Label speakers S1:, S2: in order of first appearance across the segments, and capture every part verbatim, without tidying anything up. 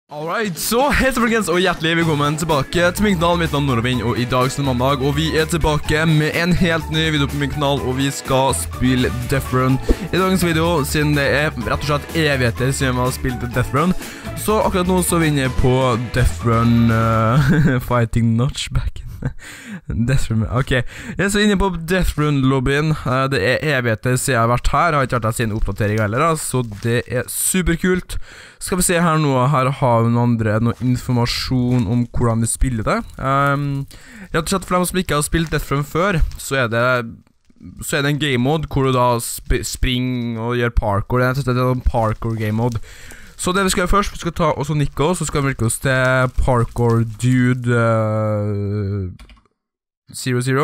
S1: Alright, så hei folkens og hjertelig velkommen tilbake til min kanal. Mitt navn er Norvin, og i dag er det mandag, og vi er tilbake med en helt ny video på min kanal, og vi skal spille Death Run i dagens video, siden det er rett og slett evigheter siden vi har spilt Death Run. Så akkurat nå så vinner jeg på Death Run uh, Fighting Notchback. Death Run, ok. Jeg er så inne på Death Run-lobbyen. uh, Det er evigheter siden jeg har vært her. Jeg har ikke vært her siden oppdatering heller, så det er superkult. Skal vi se her nå, her har vi noen andre, noe informasjon om hvordan vi spiller det. um, Rett og slett for dem som ikke har spilt Death Run før, så er det Så er det en game mode hvor du da sp springer og gjør parkour. Det er en parkour game mode. Så det vi skal gjøre først, vi skal ta oss og nikke oss, så skal vi virke oss til Parkour Dude uh, Zero Zero.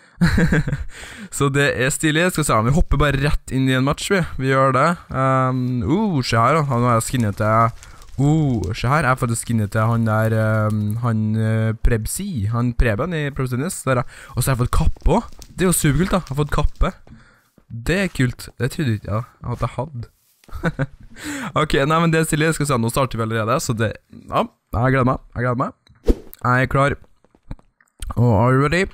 S1: Så det er stilig. Skal vi se, vi hopper bare rett inn i en match, vi. Vi gjør det. Um, uh, se her da, nå er jeg skinnet til Uh, se her, jeg har faktisk skinnet til han der um, Han uh, Prebsi, han Preben i Prebstenis. Og så har jeg fått kappe også. Det er jo superkult da, jeg har fått kappe. Det er kult, det trodde jeg ikke ja, at jeg hadde. Ok, nei, men det er stilig. Skal vi se, nå starter vi allerede. Så det, ja, jeg gleder meg. Jeg gleder meg. Jeg er klar. Og are you ready?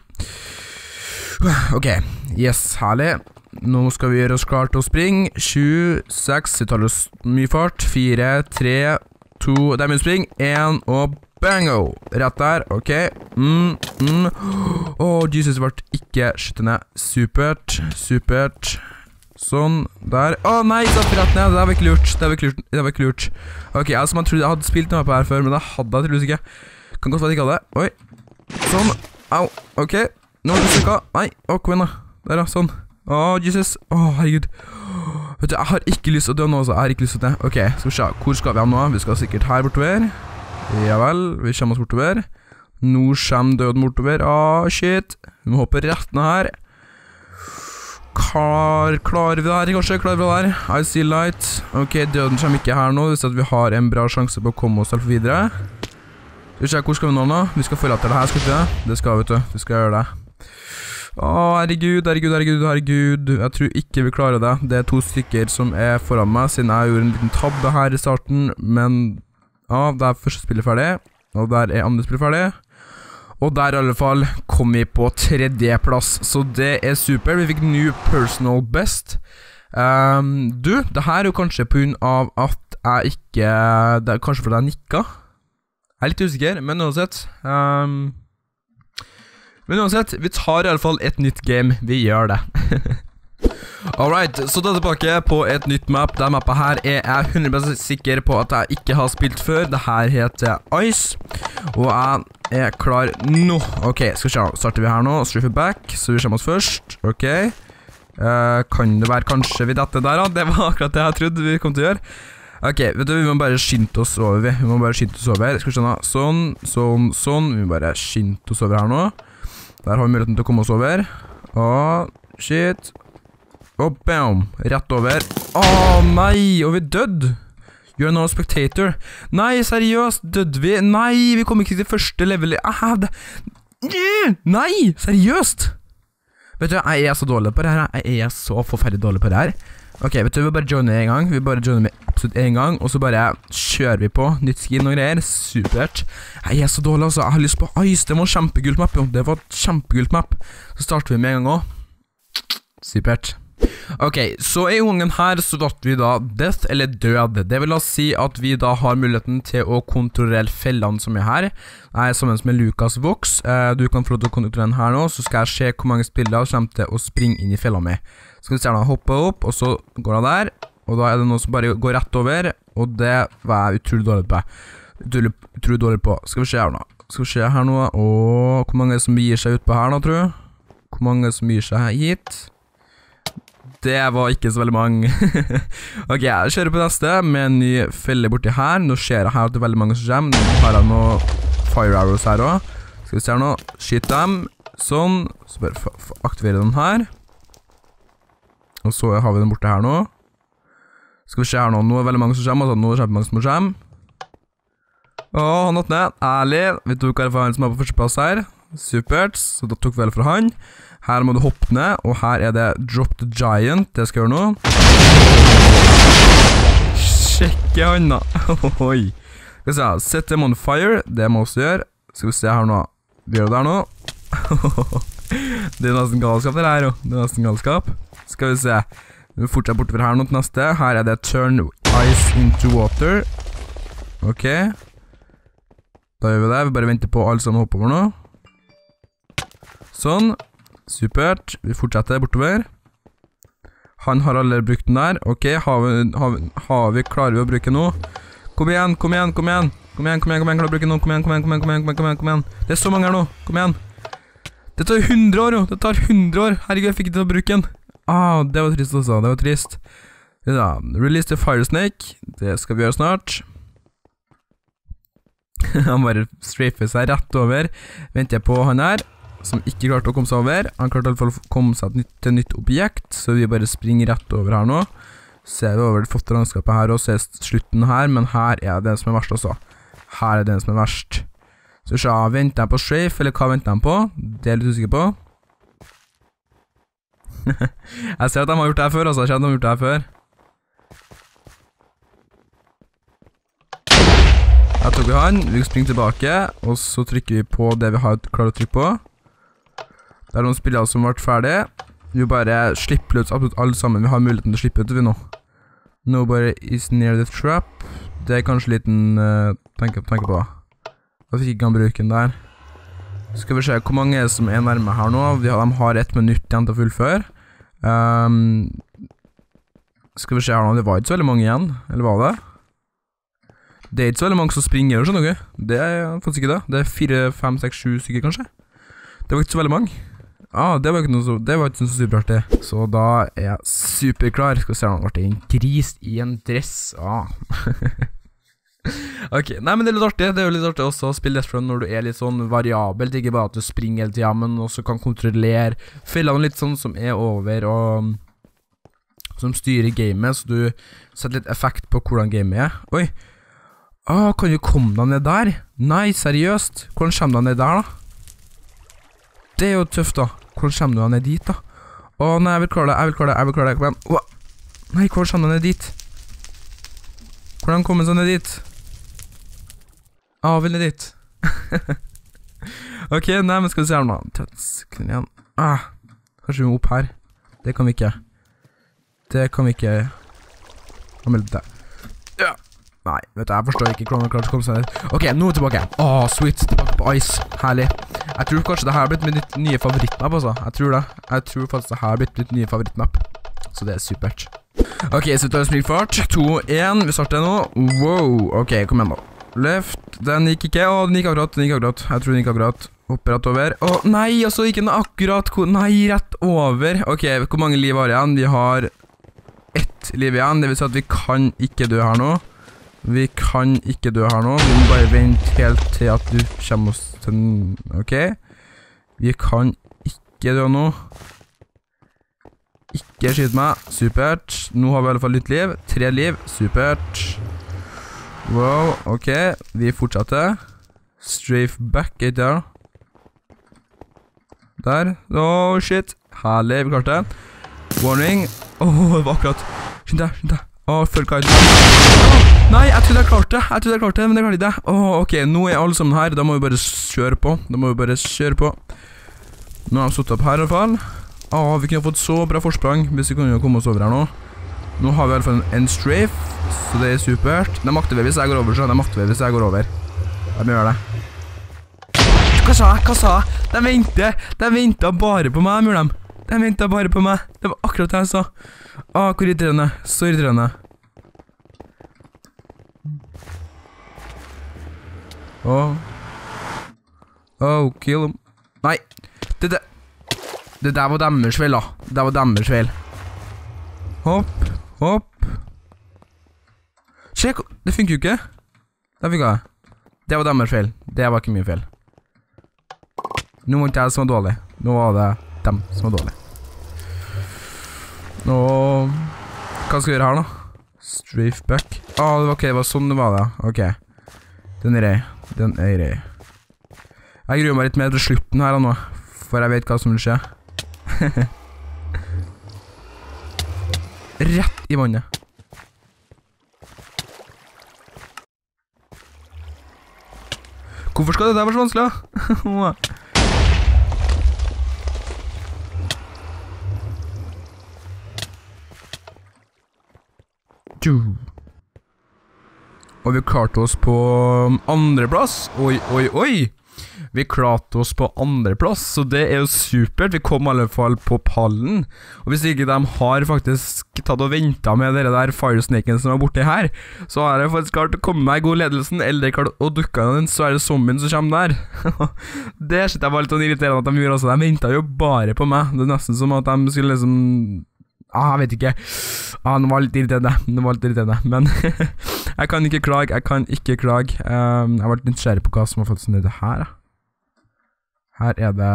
S1: Ok, yes, herlig. Nå skal vi gjøre oss klar til å springe. Sju, seks, vi tar oss mye fart. Fire, tre, to, det er mye spring. En, og bango. Rett der, ok. Mm, mm. Åh, Jesus ble ikke skyttet ned. Supert, supert. Sånn, der. Åh, nei, så rett ned. Det var ikke lurt. Det var ikke lurt. Det var ikke lurt. Ok, altså, man trodde jeg hadde spilt noe på her før, men det hadde jeg tydeligvis ikke. Kan godt være at jeg ikke hadde. Oi. Sånn. Au. Ok. Nå har du sykka. Nei. Åh, kom igjen da. Der da, sånn. Åh, Jesus. Åh, herregud. Vet du, jeg har ikke lyst til å dø nå, så jeg har ikke lyst til det. Ok, skal vi se. Hvor skal vi ha nå? Vi skal sikkert her bortover. Ja vel, vi kommer oss bortover. Nå kommer døden bortover. Åh, shit. Vi må hoppe rett ned her. Klar, klarer vi det her, kanskje? Klarer vi det her? I see light. Ok, døden kommer ikke her nå. Hvis vi har en bra sjanse på å komme oss selv videre. Skal vi se, hvor skal vi nå nå? Vi skal følge etter det her, skal vi ikke det? Det skal vi, vet du. Vi skal gjøre det. Åh, herregud, herregud, herregud, herregud. Jeg tror ikke vi klarer det. Det er to stykker som er foran meg, siden jeg gjorde en liten tabbe her i starten. Men, ja, det er første spillet ferdig. Og der er andre spillet ferdig. Og der i alle fall kom vi på tredje plass. Så det er super. Vi fikk new personal best. um, Du, det her er jo kanskje på grunn av at jeg ikke Det er kanskje fordi jeg nikka. Jeg er litt usikker, men uansett um, Men uansett, vi tar i alle fall et nytt game. Vi gjør det. Alright, så da er jeg tilbake på et nytt map. Denne mappet her er jeg hundre prosent sikker på at jeg ikke har spilt før. Det her heter Ice. Og jeg er klar nå. Ok, skal vi se, starter vi her nå. Strife back, så vi kommer oss først. Ok. uh, Kan det være kanskje vi dette der da? Det var akkurat det jeg trodde vi kom til å gjøre. Ok, vet du, vi må bare skynde oss over. Vi, vi må bare skynde oss over. Skal vi se nå, sånn, sånn, sånn. Vi må bare skynde oss over her nå. Der har vi muligheten til å komme oss over. Åh, shit. Og bam, rett over. Åh, nei, og vi død. You're no spectator. Nei, seriøst, død vi? Nei, vi kom ikke til første level. Ah, det... Nei, seriøst. Vet du, jeg er så dårlig på det her. Jeg er så forferdelig dårlig på det her. Ok, vet du, vi bare joiner en gang. Vi bare joiner med absolutt en gang. Og så bare kjører vi på. Nytt skin og greier. Supert. Jeg er så dårlig, altså. Jeg har lyst på Ice. Det var en kjempegult map, jo. Det var et kjempegult map. Så starter vi med en gang også. Supert. Ok, så i gangen her så valgte vi da death eller død. Det vil da si at vi da har muligheten til å kontrollere fellene som er her. Jeg er sammen med Lukas Vox. Du kan få lov til å kontrollere den her nå, så skal jeg se hvor mange spillere som kommer til å springe inn i fella mi. Skal vi se den hoppe opp, og så går han der. Og da er det noe som bare går rett over, og det var jeg utrolig dårlig på. Utrolig, utrolig dårlig på. Skal vi se her nå. Skal vi se her nå. Åh, hvor mange som gir seg ut på her nå, tror jeg? Hvor mange som gir seg hit? Det var ikke så veldig mange. Ok, jeg kjører på neste med en ny felle borti her. Nå ser jeg her at det er veldig mange som kommer. Nå har jeg noen fire arrows her også. Skal vi se her nå. Skyt dem. Sånn. Så bare aktivere den her. Og så har vi den borte her nå. Skal vi se her nå. Nå er det veldig mange som kommer. Altså, nå er det kjempemange som kommer. Åh, han nått ned. Ærlig. Vi tok her for han som er på første plass her. Supert. Så da tok vi vel for han. Her må du hoppe ned, og her er det Drop the Giant, det skal jeg gjøre nå. Sjekke han da. Oi. Skal vi se, set them on fire, det må også gjøre. Skal vi se her nå. Vi gjør det der nå. Det er nesten galskap det her jo. Det er nesten galskap. Skal vi se. Vi fortsetter bortover her nå til neste. Her er det turn ice into water. Ok. Da gjør vi det. Vi bare venter på alle som hopper over nå. Sånn. Supert. Vi fortsetter bortover. Han har allerede brukt den der. Ok, har vi, har vi, har vi klarer vi å bruke nå? Kom igjen, kom igjen, kom igjen. Kom igjen, kom igjen, kom igjen, klarer å bruke nå. Kom igjen, kom igjen, kom igjen, kom igjen, kom igjen, kom igjen. Det er så mange her nå. Kom igjen. Det tar hundre år jo. Det tar hundre år. Herregud, jeg fikk ikke til å bruke den. Ah, det var trist også. Det var trist. Ja, release the fire snake. Det skal vi gjøre snart. Han bare strafer seg rett over. Venter jeg på han her, som ikke klarte å komme seg over. Han klarte i alle fall å komme seg til et nytt objekt, så vi bare springer rett over her nå. Ser vi over det flotte landskapet her, og ser slutten her, men her er det som er verst også. Her er det som er verst. Så så, venter jeg på strafe, eller hva venter jeg på? Det er jeg litt usikker på. Jeg ser at de har gjort det her før, altså. Jeg ser at de har gjort det her før. Her tok vi han, vi springer tilbake, og så trykker vi på det vi har klart å trykke på. Det er noen spillere som ble ferdig. Vi bare slipper ut absolutt alle sammen. Vi har muligheten til å slippe ut vi nå. Nobody is near the trap. Det er kanskje litt en uh, tenke, tenke på. Da fikk ikke han bruke den der. Skal vi se hvor mange er som er nærme her nå. Vi har, de har ett minutt igjen til å fullføre. Um, skal vi se her nå. Det var ikke så veldig mange igjen. Eller var det? Det er ikke så veldig mange som springer, skjønner dere. Det er faktisk ikke det. Det er fire, fem, seks, sju stykker kanskje. Det var ikke så veldig mange. Ah, det var ikke noe så, det var ikke så superartig. Så da er jeg superklar. Skal vi se om det ble en gris i en dress. Ah. Ok, nei, men det er litt artig. Det er jo litt artig også å spille Death Run når du er litt sånn variabelt. Ikke bare at du springer hele tiden, men også kan kontrollere fellene litt sånn som er over, og som styrer gamet, så du setter litt effekt på hvordan gamet er. Oi. Ah, kan du komme deg ned der? Nei, seriøst. Hvordan kommer du deg ned der da? Det er jo tøft da. Hvordan kommer du deg ned dit da? Åh, nei, jeg vil klare det, jeg vil klare det, jeg vil klare det, kom igjen. Åh. Nei, hvordan kommer du ned dit? Hvordan kommer du ned dit? Ah, vil ned dit. Ok, nei, men skal vi se her nå. Tøtsk, igjen. Ah, kanskje vi må opp her. Det kan vi ikke. Det kan vi ikke. Hva melder det? Ja. Nei, vet du, jeg forstår ikke hvordan han klarte å komme seg ned. Ok, nå er vi tilbake. Åh, sweet, tilbake på ice. Herlig. Jeg tror kanskje det her har blitt mitt nye favorittmap, altså. Jeg tror det. Jeg tror faktisk det her har blitt mitt nye favorittmap. Så det er supert. Ok, så vi tar en springfart. to, én, vi starter nå. Wow, ok, kom igjen da. Left, den gikk ikke. Åh, den gikk akkurat, den gikk akkurat. Jeg tror den gikk akkurat. Hopper rett over. Åh, nei, altså ikke den akkurat. Nei, rett over. Ok, hvor mange liv har igjen? Vi har ett liv igjen. Det vil si at vi kan ikke dø her nå. Vi kan ikke dø her nå. Vi må bare vente helt til at du kommer oss til den. Ok. Vi kan ikke dø nå. Ikke skyt meg. Supert. Nå har vi i alle fall litt liv. Tre liv. Supert. Wow. Ok. Vi fortsetter. Strafe back. Ikke der. Der. Åh, shit. Herlig. Vi klarte det. Warning. Åh, det var akkurat. Skynd deg, skynd deg. Åh, følg guiden. Åh, nei, jeg trodde jeg klarte det. Jeg trodde jeg klarte det, men det klarte ikke. Åh, ok, nå er alle sammen her. Da må vi bare kjøre på. Da må vi bare kjøre på. Nå har vi stått opp her i hvert fall. Åh, vi kunne fått så bra forsprang hvis vi kunne komme oss over her nå. Nå har vi i hvert fall en, en strafe, så det er supert. De makter vi hvis jeg går over, så de makter vi hvis jeg går over. De gjør det. Hva sa jeg? Hva sa jeg? De venter. De venter bare på meg, de gjør de. De ventet bare på meg. Det var akkurat det jeg sa. Åh, hvor irriterende. Så irriterende. Åh. Åh, kill dem. Nei. Det der. Det der var deres feil, da. Det der var deres feil. Hopp. Hopp. Sjekk. Det funker jo ikke. Det funker det. Det var deres feil. Det var ikke min feil. Nå var ikke jeg som var dårlig. Nå var det dem som var dårlig. Nå. Hva skal vi gjøre her da? Strafe back. Ah, ok, det var sånn det var det. Ok. Den er rei. Den er rei. Jeg gruer meg litt mer til slutten her nå, for jeg vet hva som vil skje. Rett i vannet. Hvorfor skal det der være så vanskelig, da? Og vi klarte oss på andre plass. Oi, oi, oi. Vi klarte oss på andre plass, så det er jo supert. Vi kom i alle fall på pallen. Og hvis ikke de har faktisk tatt og ventet med dere der firesnaken som var borte her, så har jeg faktisk klart å komme meg i god ledelsen, eller klart å dukke av den svære zombien som kommer der. Det synes jeg var litt sånn irriterende at de gjorde også. De ventet jo bare på meg. Det er nesten som at de skulle liksom... Ah, jeg vet ikke. Ah, det var litt irriterende. Det var litt irriterende. Men jeg kan ikke klage. Jeg kan ikke klage. Um, jeg var litt nysgjerrig på hva som har fått sånn i det her. Her er det...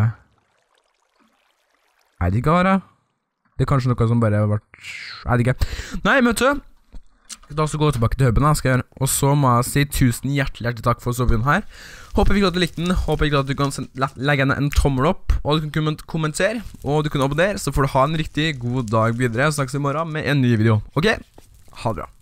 S1: Jeg vet ikke hva det er. Det er kanskje noe som bare har vært... Jeg vet ikke. Nei, men vet du. Da skal jeg gå tilbake til hubben jeg skal gjøre. Og så må jeg si tusen hjertelig, hjertelig takk for sovejonen her. Håper ikke at du likte den. Håper ikke at du kan legge henne en tommel opp. Og du kan kommentere. Og du kan abonnere. Så får du ha en riktig god dag videre. Så snakkes i morgen med en ny video. Ok? Ha det bra.